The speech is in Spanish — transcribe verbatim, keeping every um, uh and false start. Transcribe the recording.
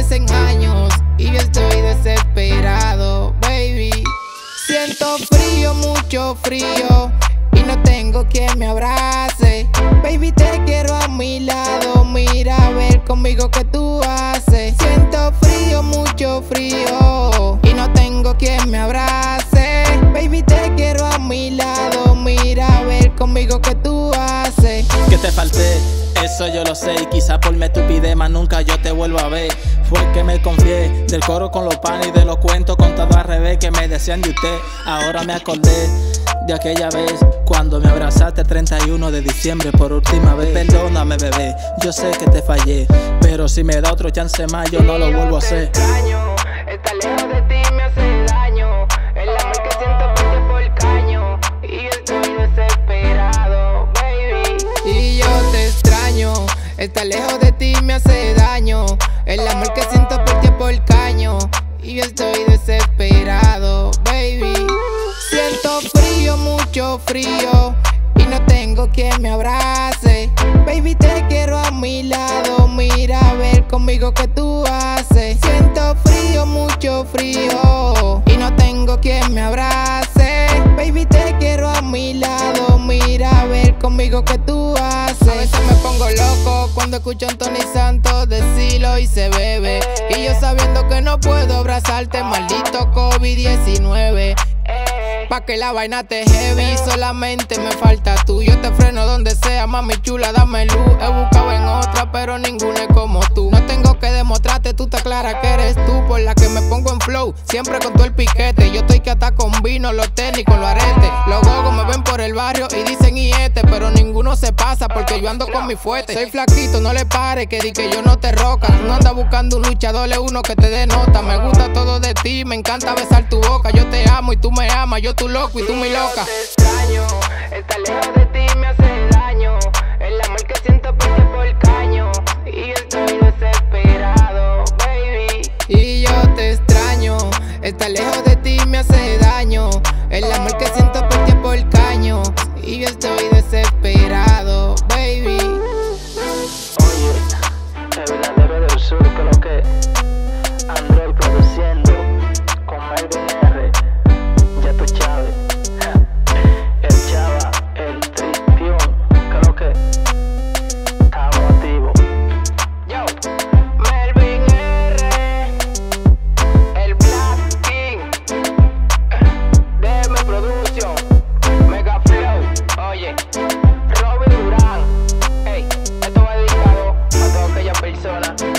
parecen años y yo estoy desesperado, baby. Siento frío, mucho frío, y no tengo quien me abrace. Baby, te quiero a mi lado, mira a ver conmigo qué tú haces. Siento frío, mucho frío, y no tengo quien me abrace. Baby, te quiero a mi lado, mira a ver conmigo qué tú haces. Que te falté, eso yo lo sé, y quizá por mi estupidez más nunca yo te vuelvo a ver. Fue que me confié del coro con los panes y de los cuentos contados al revés que me decían de usted. Ahora me acordé de aquella vez cuando me abrazaste el treinta y uno de diciembre por última vez. Perdóname, bebé, yo sé que te fallé, pero si me da otro chance más yo no lo vuelvo a hacer. Estar lejos de ti me hace daño, el amor que siento por ti por caño, y yo estoy desesperado, baby. Y yo te extraño, estar lejos de ti me hace daño, el amor que siento por ti por caño, y yo estoy desesperado, baby. Siento frío, mucho frío, y no tengo quien me abrace. Baby, te quiero a mi lado, mira a ver conmigo qué tú haces. Siento frío, mucho frío, y no tengo quien me abrace. Baby, te quiero a mi lado, mira a ver conmigo qué tú haces. A veces me pongo loco cuando escucho a Tony Santos decirlo y se bebe, y yo sabiendo que no puedo abrazarte, maldito COVID diecinueve. Pa' que la vaina te heavy, solamente me falta tú. Yo te freno donde sea, mami chula, dame luz. He buscado en otra, pero ninguna es como tú. No tengo que demostrarte, tú te aclaras que eres tú, por la que me pongo en flow, siempre con todo el piquete. Yo estoy que hasta con vino, los tenis, con los aretes. Los gogos me ven por el barrio y dicen y este, pero ninguno se pasa porque yo ando con mi fuerte. Soy flaquito, no le pares, que di que yo no te roca. No andas buscando un luchador, es uno que te denota. Me gusta todo de ti, me encanta besar tu boca. Yo te amo y tú me amas, yo tu loco y tú mi loca. Yo te extraño, estar lejos de ti me hace daño, el amor que siento por ti por caño, y yo estoy desesperado, baby. Y yo te extraño, estar lejos de ti me hace daño, el amor que siento por ti por caño, y yo estoy desesperado, baby. Oye, el verdadero del sur, que lo que Android produciendo con Marvin R. Ya tú Chávez, el Chava, el Tripión, creo que estamos activos. Yo, Marvin R, el Black King, D M Production, Mega Flow, oye, Robin Durán. Ey, esto va dedicado a toda aquella persona